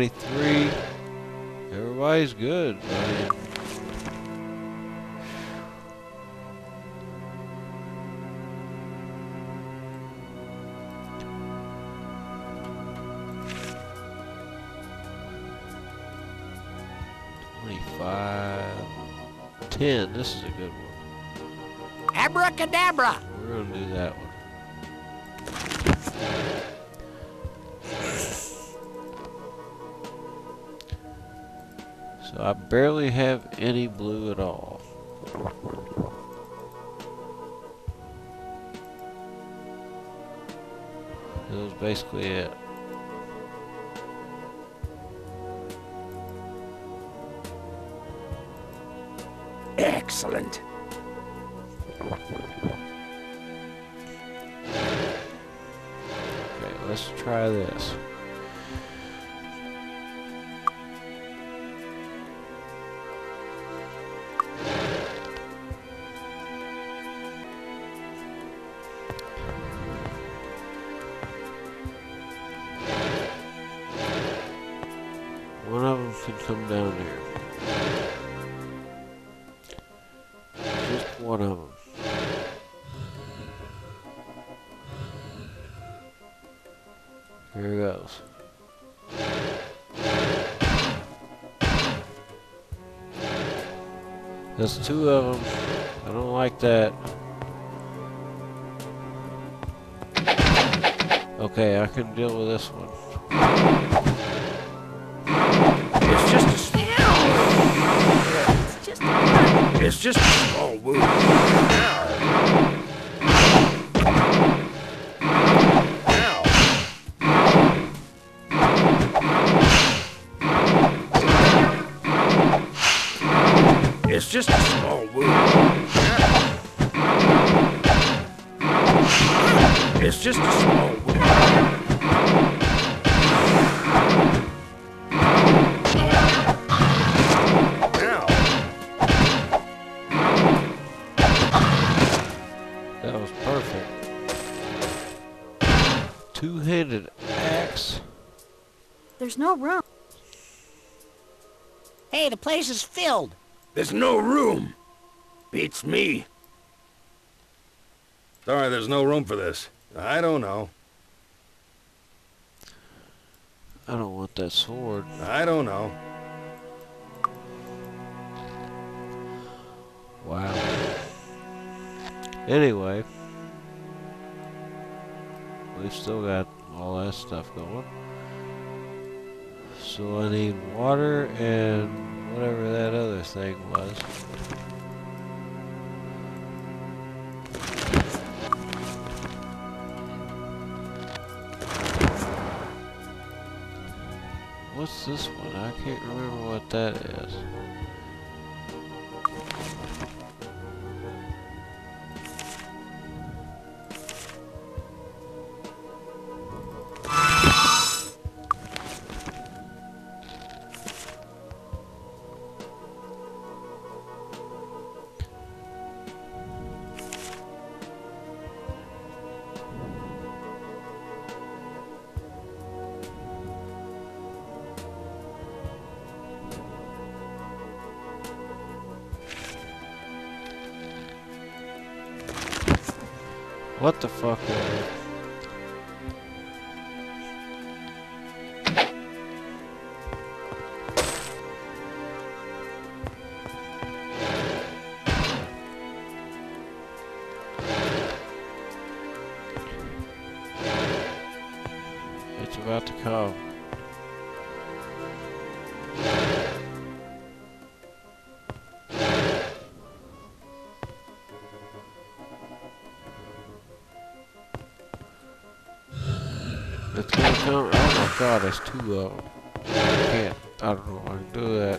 93. Everybody's good, buddy. $25.10. This is a good one. Abracadabra! We're gonna do that one. So I barely have any blue at all. That was basically it. Excellent. Okay, let's try this. One of them can come down here. Just one of them. Here it goes. There's two of them. I don't like that. Okay, I can deal with this one. It's just a small wound. It's just a small wound. It's just a small wound. That was perfect. Two-handed axe. There's no room. Hey, the place is filled. There's no room. Beats me. Sorry, there's no room for this. I don't know. I don't want that sword. I don't know. Wow. Anyway, we've still got all that stuff going. So I need water and whatever that other thing was. What's this one? I can't remember what that is. What the fuck was it? It's about to come. It's gonna come. Oh my god, there's two of them. I can't. I don't know if I can do that.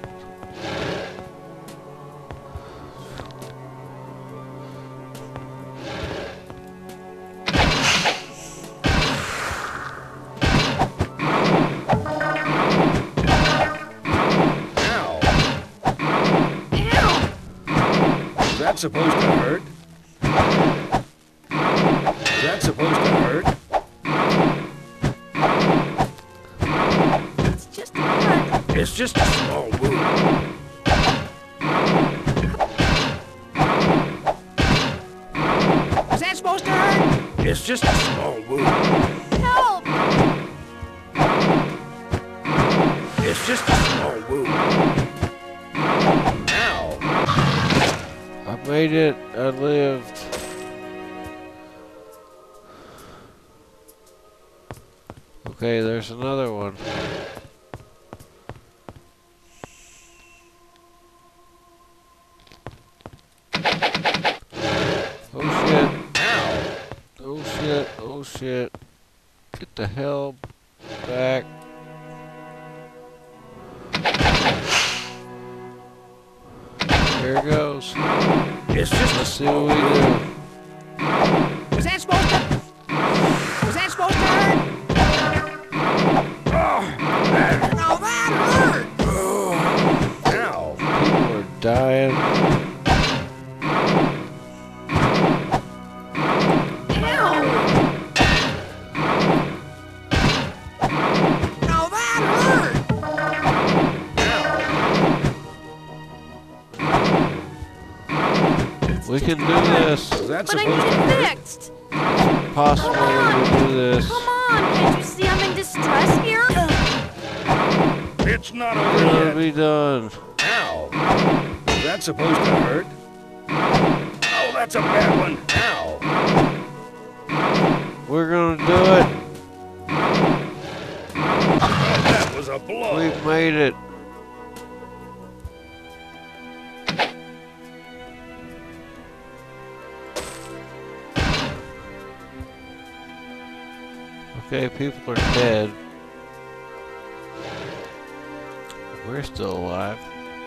Is that supposed to hurt? Is that supposed to hurt? It's just a It's just a small wound. Help! It's just a small wound. Ow! I made it. I lived. Okay, there's another one. Oh shit. Ow! Oh shit. Oh shit. Get the hell back. Here it goes. It's just a Let's see what small we wound. do. Was that supposed to? Was that supposed to hurt? Now that hurt! Ow! People are dying. Now that hurt! We can do this. Was that But I supposed need to it hurt? fixed. Possible we can do this. Come on, can't you see I'm in distress here? It's not It's over gonna yet. be done. Ow! Was that supposed to hurt? Oh, that's a bad one. Ow! We're gonna do it. Oh, that was a blow. We've made it. Okay, people are dead. We're still alive.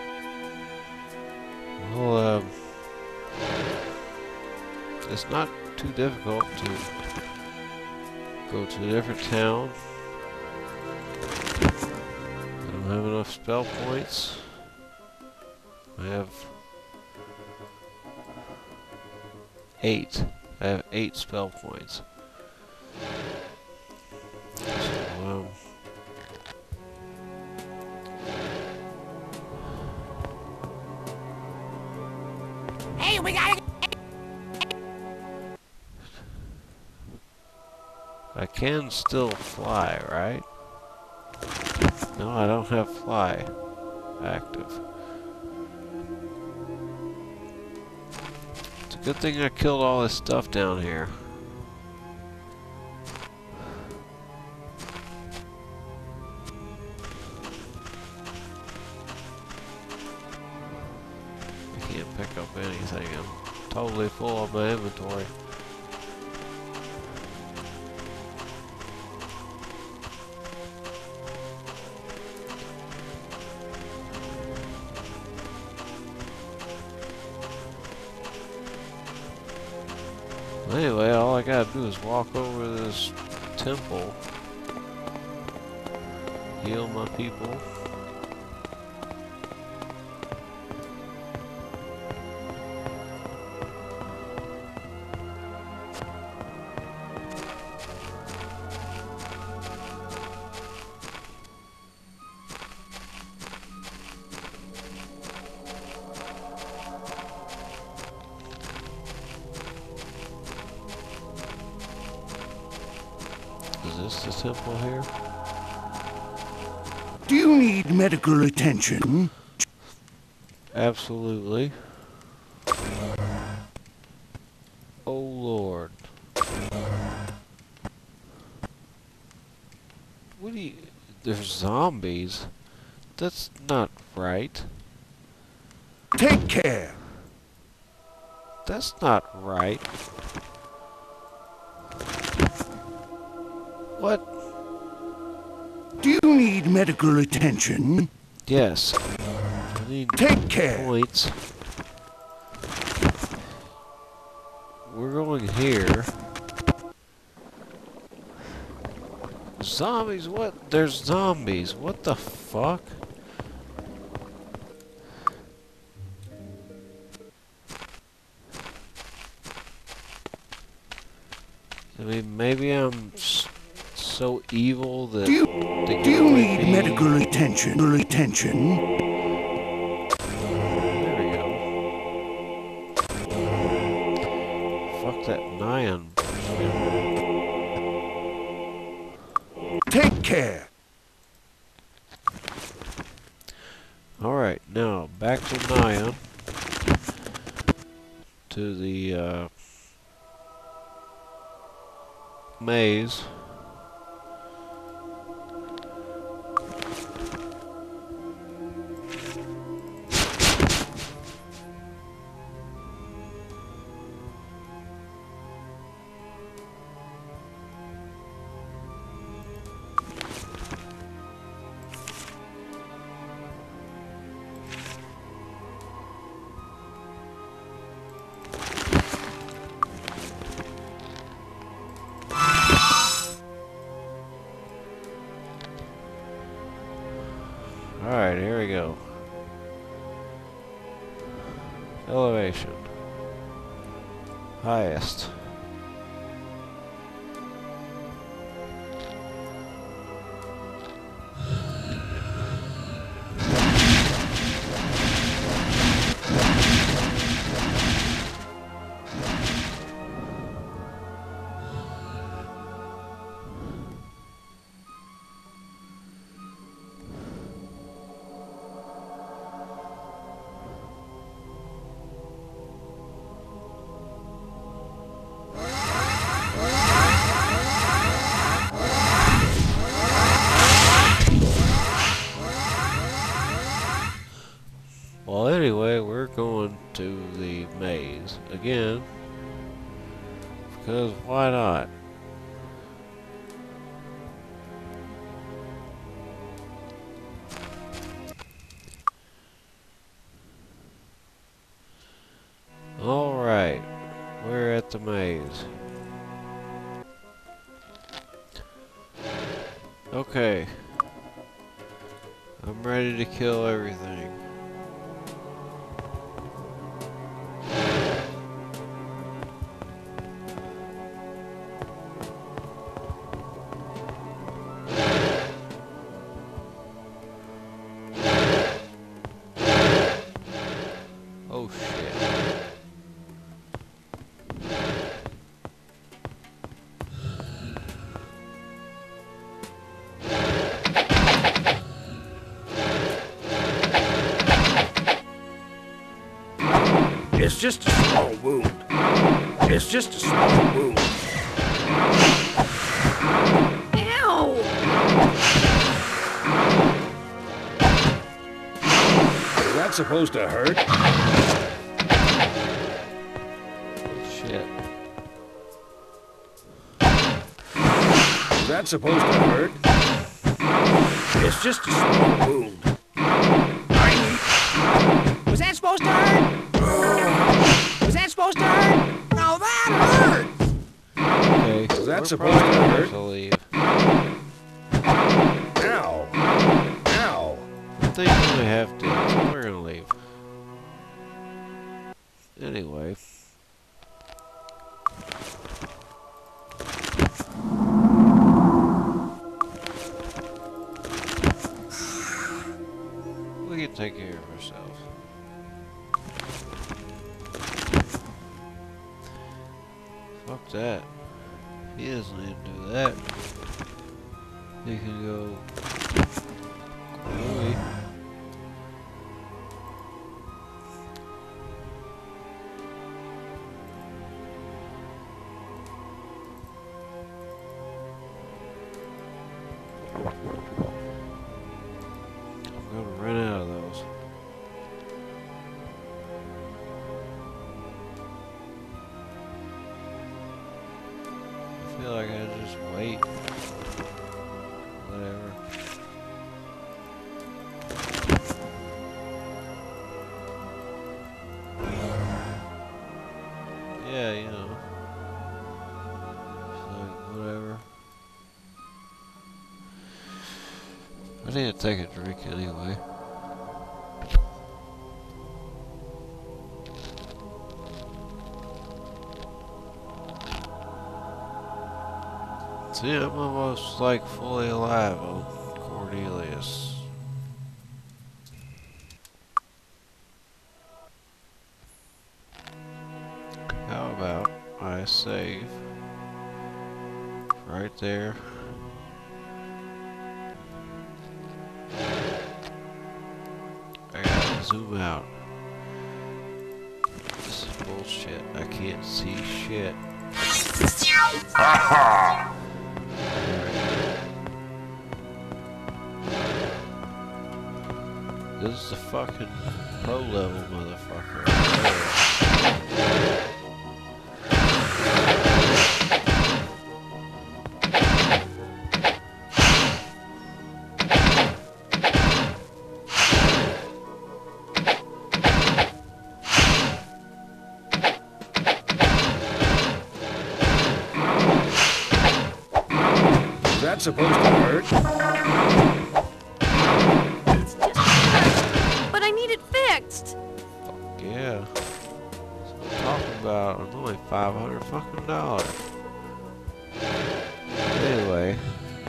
Well, it's not too difficult to go to a different town. I don't have enough spell points. I have 8. I have 8 spell points. So, Hey, we gotta. I can still fly, right? No, I don't have fly active. It's a good thing I killed all this stuff down here. I can't pick up anything. I'm totally full of my inventory. Anyway, all I gotta do is walk over this temple, heal my people. Is this the temple here? Do you need medical attention? Absolutely. Oh Lord. What do you... There's zombies? That's not right. Take care. That's not right. What? Do you need medical attention? Yes. I need Take care. points. We're going here. Zombies? What? There's zombies. What the fuck? I mean, maybe I'm so evil that Do you they do you can need make me- medical attention? Attention. There we go. Fuck that Nyan. care. Alright, now back to Nyan. To the maze. Alright, here we go. Elevation. Highest. Well, anyway, we're going to the maze again, because why not? Alright, we're at the maze. Okay, I'm ready to kill everything. Oh shit. It's just a small wound. It's just a small wound. Ow! Is that supposed to hurt? Shit. Is that supposed to hurt? It's just a small wound. Was that supposed to hurt? Was that supposed to hurt? No, that hurt! Okay, Is that we're supposed probably to gonna hurt? have to leave. Ow. Ow. I think we only have to. So we're gonna leave. Anyway. We can take care of ourselves. Fuck that. He doesn't need to do that. He can go. Away. I'm gonna run out of those. I feel like I just wait. Whatever. Yeah, you know. It's like, whatever. I need to take a drink anyway. See, I'm almost like fully alive on Cornelius. How about I save right there zoom out. This is bullshit. I can't see shit. This is the fucking pro level motherfucker right there. Is that supposed to hurt? It's just hurt, but I need it fixed. Fuck yeah. That's what I'm talking about. I'm only $500 fucking dollars. Anyway.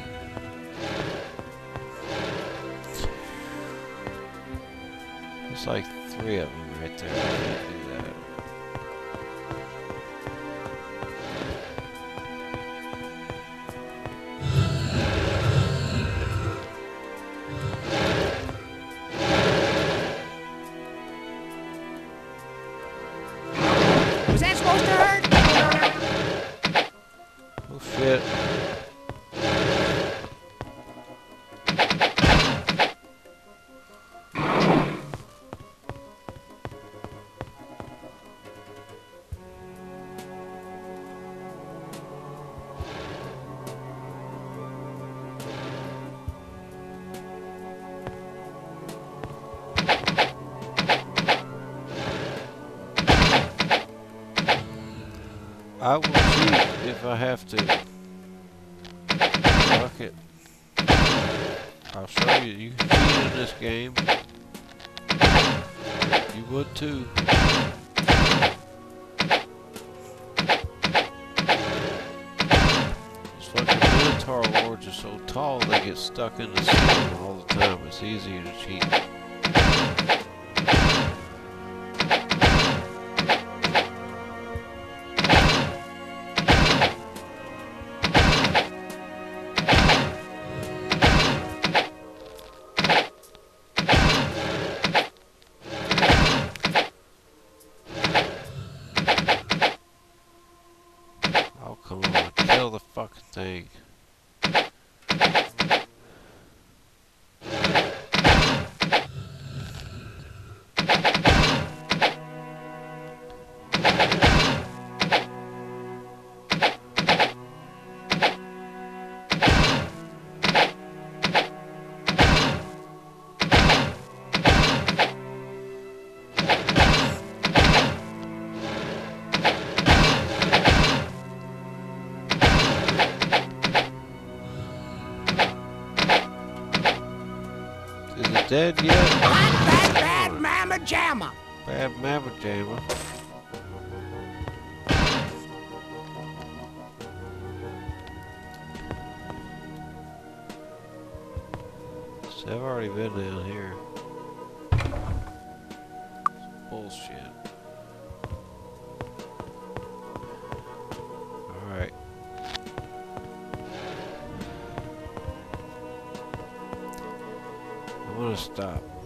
There's like 3 of them right there. I can't do that. Was that supposed to hurt? Oh shit. I will cheat if I have to. Fuck it. I'll show you. You can cheat in this game. You would too. These fucking Minotaur lords are so tall they get stuck in the ceiling all the time. It's easier to cheat. Oh, come on. Kill the fucking thing. Is it dead yet? Bad mamma jamma. Bad mamma jamma. See, I've already been down here. It's bullshit. Alright. I'm gonna stop.